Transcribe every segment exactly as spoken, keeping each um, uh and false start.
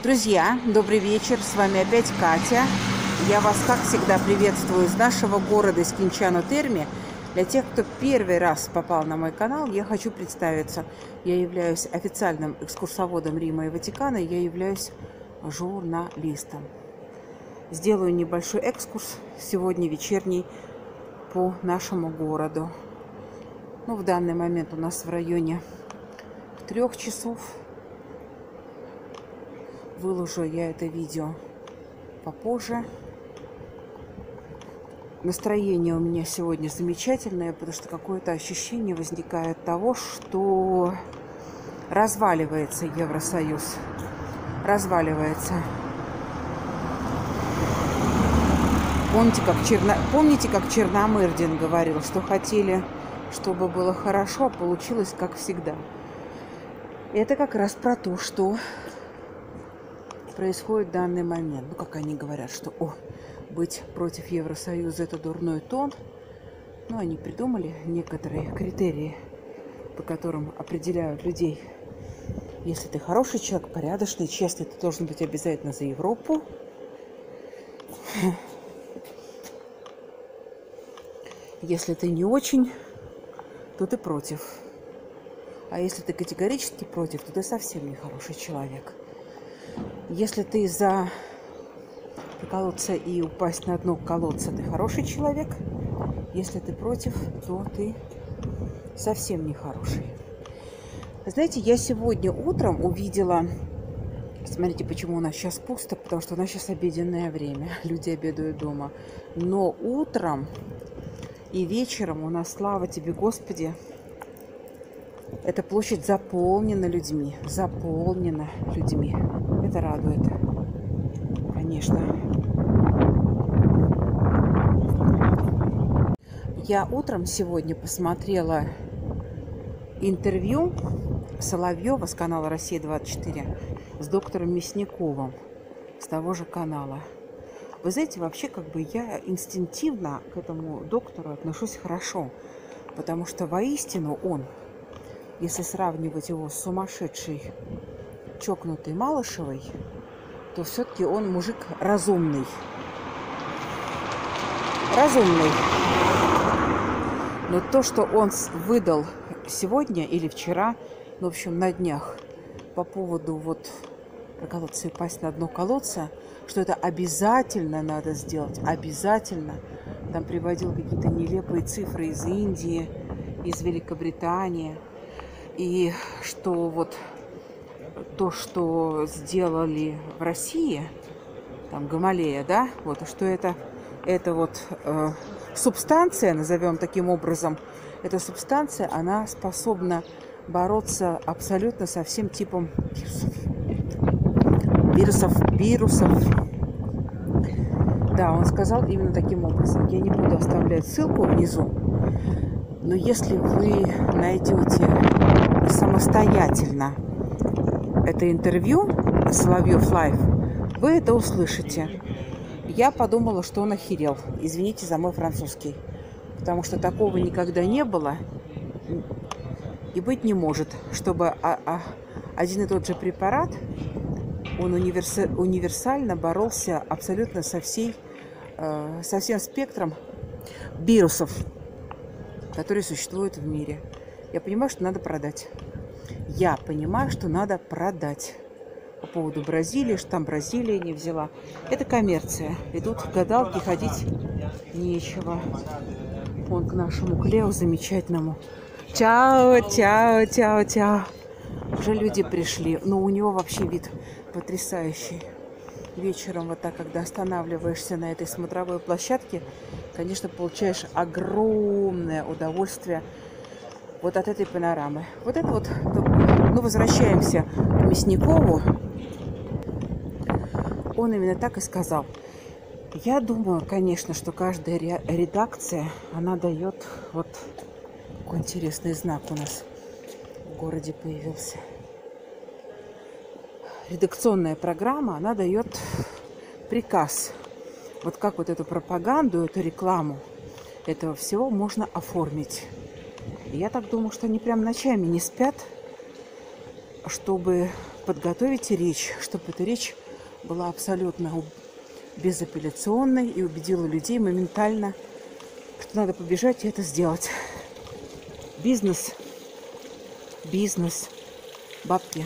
Друзья, добрый вечер, с вами опять Катя. Я вас, как всегда, приветствую из нашего города, из Кинчано-Терме. Для тех, кто первый раз попал на мой канал, я хочу представиться. Я являюсь официальным экскурсоводом Рима и Ватикана, и я являюсь журналистом. Сделаю небольшой экскурс сегодня вечерний по нашему городу. Ну, в данный момент у нас в районе трех часов. Выложу я это видео попозже. Настроение у меня сегодня замечательное, потому что какое-то ощущение возникает того, что разваливается Евросоюз. Разваливается. Помните, как, Черно... Помните, как Черномырдин говорил, что хотели, чтобы было хорошо, а получилось как всегда. Это как раз про то, что происходит в данный момент. Ну, как они говорят, что о, быть против Евросоюза – это дурной тон. Ну, они придумали некоторые критерии, по которым определяют людей. Если ты хороший человек, порядочный, честный, ты должен быть обязательно за Европу. Если ты не очень, то ты против. А если ты категорически против, то ты совсем не хороший человек. Если ты за проколоться и упасть на дно колодца, ты хороший человек. Если ты против, то ты совсем не хороший. Знаете, я сегодня утром увидела... Смотрите, почему у нас сейчас пусто. Потому что у нас сейчас обеденное время. Люди обедают дома. Но утром и вечером у нас, слава тебе, Господи, эта площадь заполнена людьми. Заполнена людьми. Это радует. Конечно. Я утром сегодня посмотрела интервью Соловьева с канала Россия двадцать четыре с доктором Мясниковым с того же канала. Вы знаете, вообще как бы я инстинктивно к этому доктору отношусь хорошо, потому что воистину он, если сравнивать его с сумасшедшей, чокнутой Малышевой, то все-таки он мужик разумный. Разумный. Но то, что он выдал сегодня или вчера, ну, в общем, на днях, по поводу вот проколоться и упасть на дно колодца, что это обязательно надо сделать, обязательно. Там приводил какие-то нелепые цифры из Индии, из Великобритании. И что вот то, что сделали в России, там Гамалея, да, вот, что это, это вот э, субстанция, назовем таким образом, эта субстанция, она способна бороться абсолютно со всем типом вирусов. Вирусов, вирусов. Да, он сказал именно таким образом. Я не буду оставлять ссылку внизу, но если вы найдете самостоятельно это интервью Соловьев Лайв, вы это услышите. Я подумала, что он охерел. Извините за мой французский. Потому что такого никогда не было и быть не может, чтобы а, а, один и тот же препарат, он универса, универсально боролся абсолютно со, всей, э, со всем спектром вирусов, которые существуют в мире. Я понимаю, что надо продать. Я понимаю, что надо продать. По поводу Бразилии, что там Бразилия не взяла. Это коммерция. Идут гадалки, ходить нечего. Вон к нашему Клео замечательному. Чао, чао, чао, чао. Уже люди пришли. Но у него вообще вид потрясающий. Вечером вот так, когда останавливаешься на этой смотровой площадке, конечно, получаешь огромное удовольствие вот от этой панорамы. Вот это вот, ну, возвращаемся к Мясникову. Он именно так и сказал. Я думаю, конечно, что каждая редакция, она дает вот какой интересный знак у нас в городе появился. Редакционная программа, она дает приказ. Вот как вот эту пропаганду, эту рекламу этого всего можно оформить. И я так думаю, что они прям ночами не спят, чтобы подготовите речь, чтобы эта речь была абсолютно безапелляционной и убедила людей моментально, что надо побежать и это сделать. Бизнес, бизнес, бабки.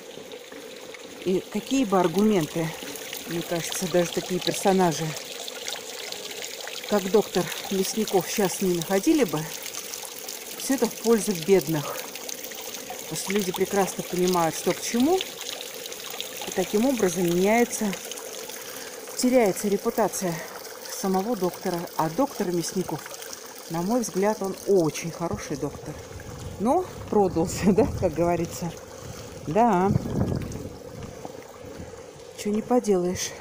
И какие бы аргументы, мне кажется, даже такие персонажи, как доктор Мясников, сейчас не находили бы, все это в пользу бедных. Потому что люди прекрасно понимают, что к чему, и таким образом меняется, теряется репутация самого доктора. А доктор Мясников, на мой взгляд, он очень хороший доктор. Но продался, да, как говорится. Да. Чего не поделаешь.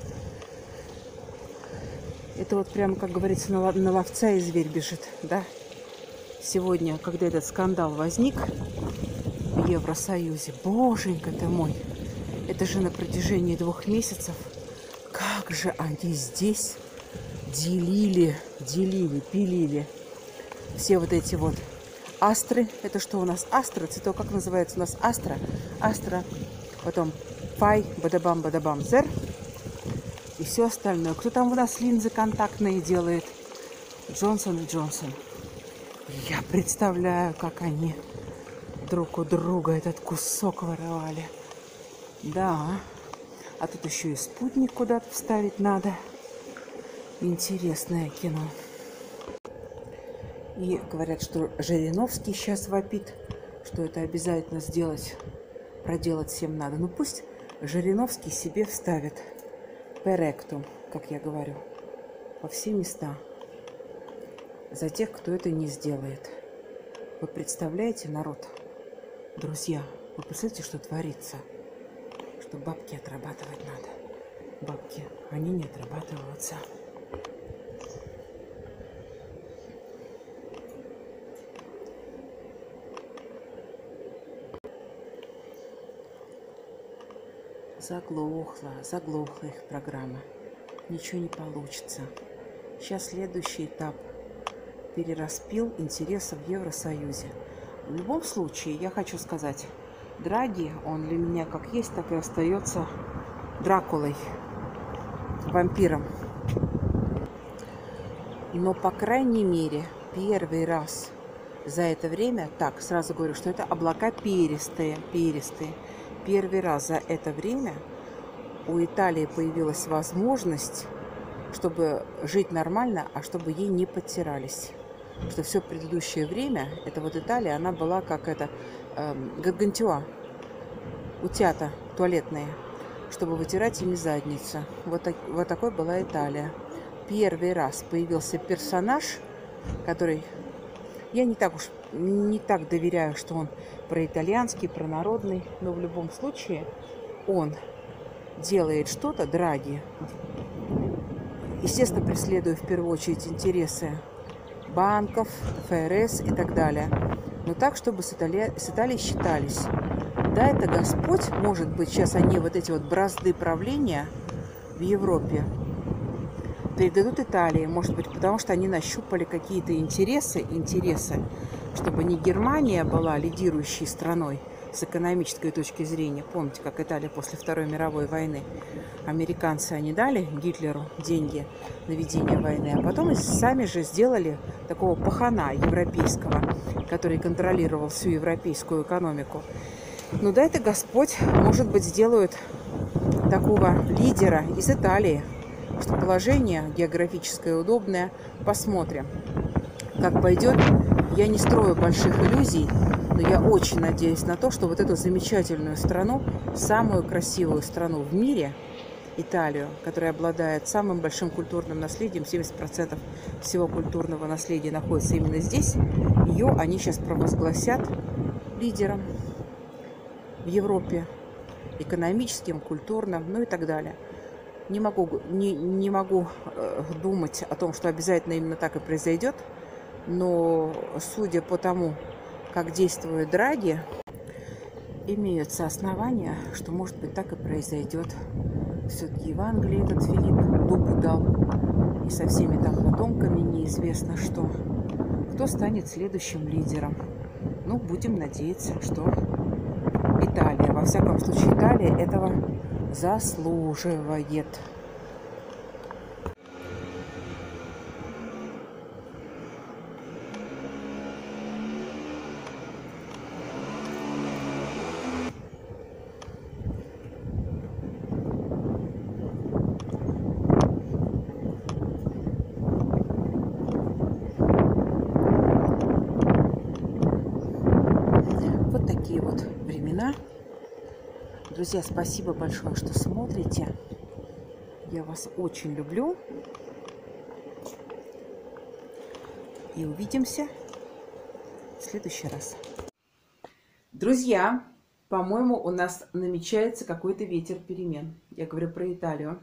Это вот прямо, как говорится, на, на ловца и зверь бежит, да. Сегодня, когда этот скандал возник в Евросоюзе, боженька ты мой, это же на протяжении двух месяцев, как же они здесь делили, делили, пилили все вот эти вот астры. Это что у нас? Астра, цветок, как называется у нас? Астра, Астра, потом Пай, бадабам, бадабам, зер и все остальное. Кто там у нас линзы контактные делает? Джонсон и Джонсон. Я представляю, как они друг у друга этот кусок вырывали. Да. А тут еще и спутник куда-то вставить надо. Интересное кино. И говорят, что Жириновский сейчас вопит, что это обязательно сделать, проделать всем надо. Ну пусть Жириновский себе вставит перектум, как я говорю, во все места. За тех, кто это не сделает. Вы представляете, народ? Друзья, вы представляете, что творится? Что бабки отрабатывать надо. Бабки, они не отрабатываются. Заглохла, заглохла их программа. Ничего не получится. Сейчас следующий этап. Перераспил интересов в Евросоюзе. В любом случае, я хочу сказать, Драги, он для меня как есть, так и остается Дракулой, вампиром. Но, по крайней мере, первый раз за это время, так, сразу говорю, что это облака перистые, перистые. Первый раз за это время у Италии появилась возможность, чтобы жить нормально, а чтобы ей не подтирались. Что все предыдущее время, это вот Италия, она была как это, э, гаргантюа, утята туалетные, чтобы вытирать ими задницу. Вот, так, вот такой была Италия. Первый раз появился персонаж, который, я не так уж, не так доверяю, что он проитальянский, пронародный, но в любом случае он делает что-то, Драги, естественно, преследуя в первую очередь интересы банков, ФРС и так далее. Но так, чтобы с Италией, с Италией считались. Да, это Господь, может быть, сейчас они вот эти вот бразды правления в Европе передадут Италии, может быть, потому что они нащупали какие-то интересы, интересы, чтобы не Германия была лидирующей страной с экономической точки зрения. Помните, как Италия после Второй мировой войны, американцы, они дали Гитлеру деньги на ведение войны, а потом и сами же сделали такого пахана европейского, который контролировал всю европейскую экономику. Ну да, это Господь, может быть, сделают такого лидера из Италии, что положение географическое удобное. Посмотрим, как пойдет. Я не строю больших иллюзий, но я очень надеюсь на то, что вот эту замечательную страну, самую красивую страну в мире, Италию, которая обладает самым большим культурным наследием, семьдесят процентов всего культурного наследия находится именно здесь, ее они сейчас провозгласят лидером в Европе, экономическим, культурным, ну и так далее. Не могу, не, не могу э, думать о том, что обязательно именно так и произойдет, но судя по тому, как действует Драги, имеются основания, что, может быть, так и произойдет. Все-таки в Англии этот Филипп дубу дал, и со всеми там потомками неизвестно что. Кто станет следующим лидером? Ну, будем надеяться, что Италия. Во всяком случае, Италия этого заслуживает. Вот такие вот времена. Друзья, спасибо большое, что смотрите. Я вас очень люблю. И увидимся в следующий раз. Друзья, по-моему, у нас намечается какой-то ветер перемен. Я говорю про Италию.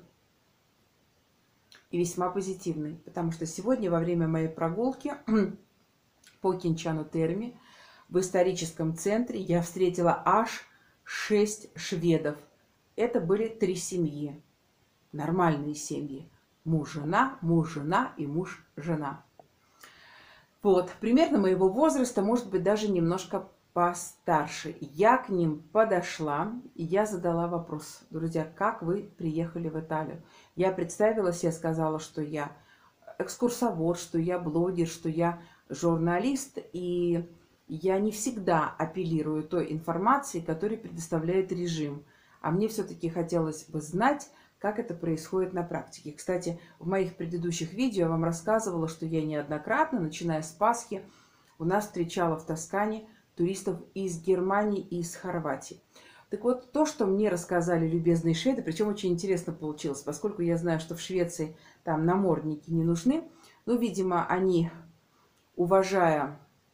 И весьма позитивный. Потому что сегодня во время моей прогулки по Кинчану Терме в историческом центре я встретила аж шесть шведов. Это были три семьи. Нормальные семьи. Муж-жена, муж-жена и муж-жена. Вот, примерно моего возраста, может быть, даже немножко постарше. Я к ним подошла, и я задала вопрос. Друзья, как вы приехали в Италию? Я представилась, я сказала, что я экскурсовод, что я блогер, что я журналист, и я не всегда апеллирую той информации, которую предоставляет режим. А мне все-таки хотелось бы знать, как это происходит на практике. Кстати, в моих предыдущих видео я вам рассказывала, что я неоднократно, начиная с Пасхи, у нас встречала в Тоскане туристов из Германии и из Хорватии. Так вот, то, что мне рассказали любезные шведы, причем очень интересно получилось, поскольку я знаю, что в Швеции там намордники не нужны, но, видимо, они, уважая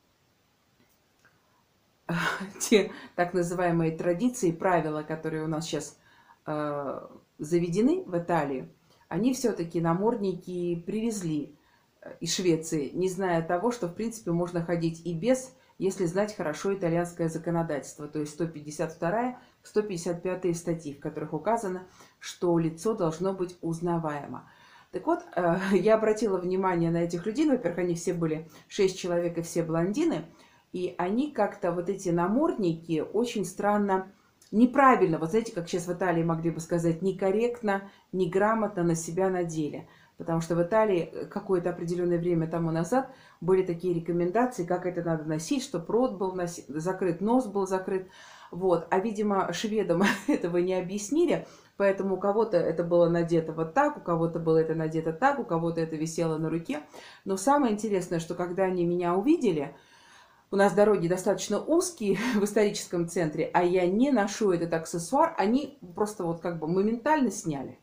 те так называемые традиции, правила, которые у нас сейчас э, заведены в Италии, они все-таки намордники привезли из Швеции, не зная того, что, в принципе, можно ходить и без, если знать хорошо итальянское законодательство, то есть сто пятьдесят вторая — сто пятьдесят пятая статьи, в которых указано, что лицо должно быть узнаваемо. Так вот, э, я обратила внимание на этих людей. Во-первых, они все были шесть человек и все блондины. И они как-то, вот эти намордники, очень странно, неправильно, вот знаете, как сейчас в Италии могли бы сказать, некорректно, неграмотно на себя надели. Потому что в Италии какое-то определенное время тому назад были такие рекомендации, как это надо носить, чтобы рот был носи... закрыт, нос был закрыт. Вот. А, видимо, шведам этого не объяснили, поэтому у кого-то это было надето вот так, у кого-то было это надето так, у кого-то это висело на руке. Но самое интересное, что когда они меня увидели, у нас дороги достаточно узкие в историческом центре, а я не ношу этот аксессуар, они просто вот как бы моментально сняли.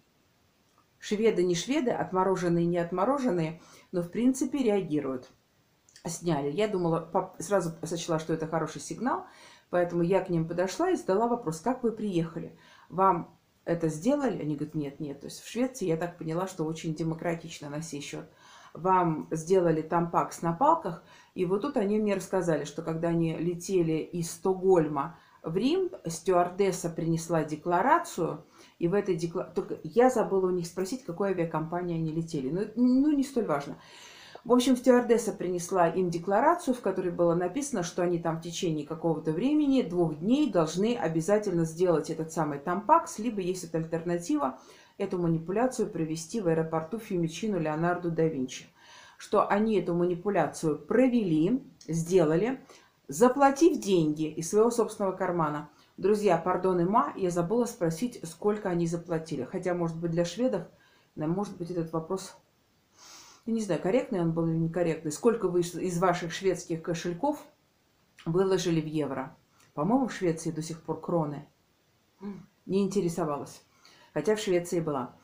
Шведы не шведы, отмороженные не отмороженные, но в принципе реагируют. Сняли. Я думала, сразу сочла, что это хороший сигнал, поэтому я к ним подошла и задала вопрос, как вы приехали? Вам это сделали? Они говорят, нет, нет. То есть в Швеции я так поняла, что очень демократично на сей счет. Вам сделали тампакс на палках, и вот тут они мне рассказали, что когда они летели из Стокгольма в Рим, стюардесса принесла декларацию, и в этой декларации... Только я забыла у них спросить, какой авиакомпании они летели. Ну, ну, не столь важно. В общем, стюардесса принесла им декларацию, в которой было написано, что они там в течение какого-то времени, двух дней, должны обязательно сделать этот самый тампакс, либо, если это альтернатива, эту манипуляцию провести в аэропорту Фьюмичино Леонардо да Винчи. Что они эту манипуляцию провели, сделали, заплатив деньги из своего собственного кармана. Друзья, пардон и ма, я забыла спросить, сколько они заплатили. Хотя, может быть, для шведов, может быть, этот вопрос, я не знаю, корректный он был или некорректный. Сколько вы из ваших шведских кошельков выложили в евро? По-моему, в Швеции до сих пор кроны. Не интересовалась. Хотя в Швеции была.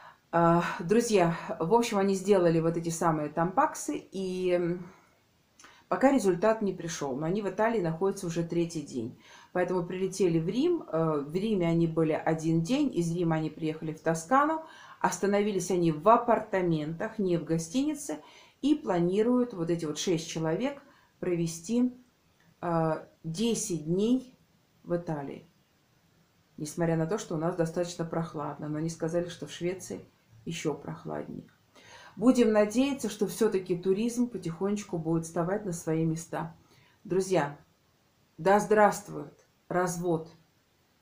Друзья, в общем, они сделали вот эти самые тампаксы, и пока результат не пришел. Но они в Италии находятся уже третий день. Поэтому прилетели в Рим. В Риме они были один день. Из Рима они приехали в Тоскану. Остановились они в апартаментах, не в гостинице. И планируют вот эти вот шесть человек провести десять дней в Италии. Несмотря на то, что у нас достаточно прохладно. Но они сказали, что в Швеции еще прохладнее. Будем надеяться, что все-таки туризм потихонечку будет вставать на свои места. Друзья, да здравствует развод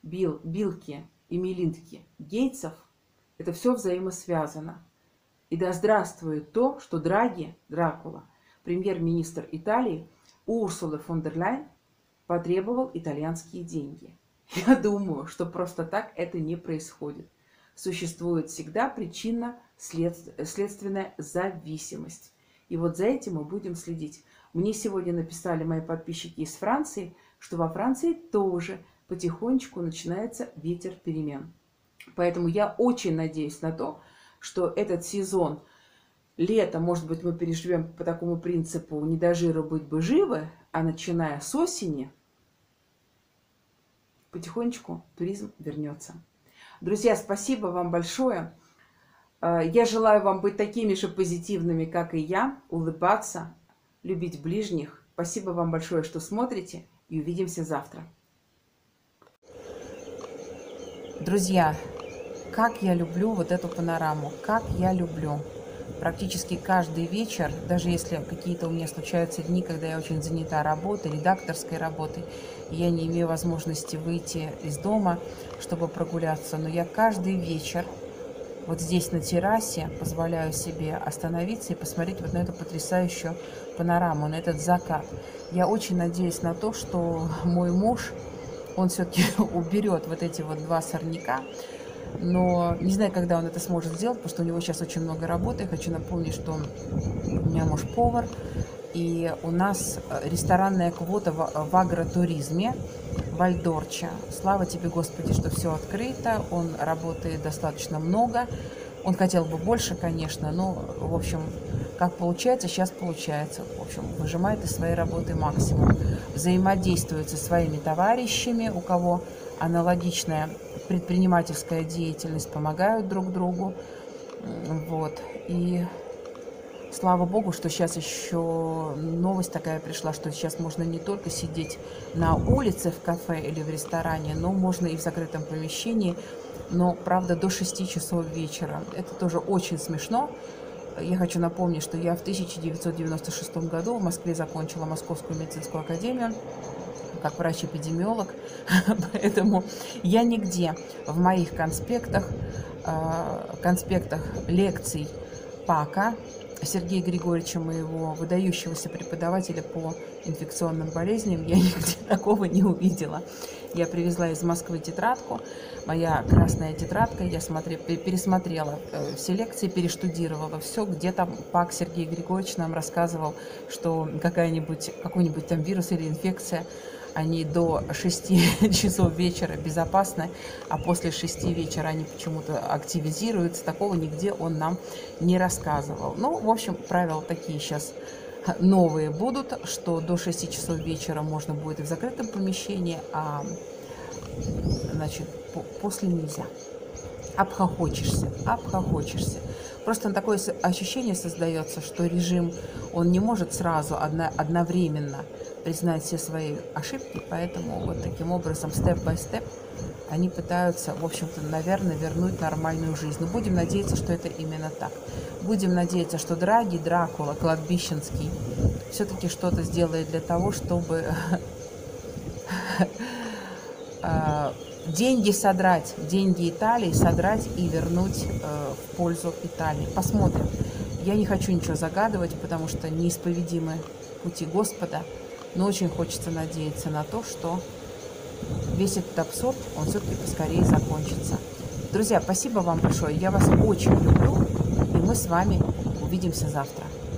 Билл, Билки и Мелинки Гейтсов, это все взаимосвязано. И да здравствует то, что Драги, Дракула, премьер-министр Италии, у Урсулы фон дер Ляйен потребовал итальянские деньги. Я думаю, что просто так это не происходит. Существует всегда причинно-следственная зависимость. И вот за этим мы будем следить. Мне сегодня написали мои подписчики из Франции, что во Франции тоже потихонечку начинается ветер перемен. Поэтому я очень надеюсь на то, что этот сезон, лето, может быть, мы переживем по такому принципу «не до жира быть бы живы», а начиная с осени, потихонечку туризм вернется. Друзья, спасибо вам большое. Я желаю вам быть такими же позитивными, как и я, улыбаться, любить ближних. Спасибо вам большое, что смотрите, и увидимся завтра. Друзья, как я люблю вот эту панораму, как я люблю. Практически каждый вечер, даже если какие-то у меня случаются дни, когда я очень занята работой, редакторской работой, и я не имею возможности выйти из дома, чтобы прогуляться, но я каждый вечер вот здесь на террасе позволяю себе остановиться и посмотреть вот на эту потрясающую панораму, на этот закат. Я очень надеюсь на то, что мой муж, он все-таки уберет вот эти вот два сорняка, но не знаю, когда он это сможет сделать, потому что у него сейчас очень много работы. Я хочу напомнить, что у меня муж повар, и у нас ресторанная квота в, в агротуризме, Вальдорча. Слава тебе, Господи, что все открыто, он работает достаточно много. Он хотел бы больше, конечно, но, в общем, как получается, сейчас получается. В общем, выжимает из своей работы максимум. Взаимодействует со своими товарищами, у кого аналогичная предпринимательская деятельность, помогают друг другу. Вот. И слава богу, что сейчас еще новость такая пришла, что сейчас можно не только сидеть на улице в кафе или в ресторане, но можно и в закрытом помещении, но, правда, до шести часов вечера. Это тоже очень смешно. Я хочу напомнить, что я в тысяча девятьсот девяносто шестом году в Москве закончила Московскую медицинскую академию как врач-эпидемиолог, поэтому я нигде в моих конспектах, конспектах лекций ПАКа Сергея Григорьевича, моего выдающегося преподавателя по инфекционным болезням, я нигде такого не увидела. Я привезла из Москвы тетрадку, моя красная тетрадка, я смотри, пересмотрела все лекции, перештудировала все, где там ПАК Сергей Григорьевич нам рассказывал, что какая-нибудь, какой-нибудь там вирус или инфекция, они до шести часов вечера безопасны, а после шести вечера они почему-то активизируются. Такого нигде он нам не рассказывал. Ну, в общем, правила такие сейчас новые будут, что до шести часов вечера можно будет и в закрытом помещении, а значит, после нельзя. Обхохочешься, обхохочешься. Просто такое ощущение создается, что режим, он не может сразу одно, одновременно признать все свои ошибки, поэтому вот таким образом, степ-бай-степ, они пытаются, в общем-то, наверное, вернуть нормальную жизнь. Но будем надеяться, что это именно так. Будем надеяться, что Драги, Дракула, Кладбищенский все-таки что-то сделает для того, чтобы деньги содрать, деньги Италии содрать и вернуть в пользу Италии. Посмотрим. Я не хочу ничего загадывать, потому что неисповедимы пути Господа, но очень хочется надеяться на то, что весь этот абсурд, он все-таки поскорее закончится. Друзья, спасибо вам большое. Я вас очень люблю, и мы с вами увидимся завтра.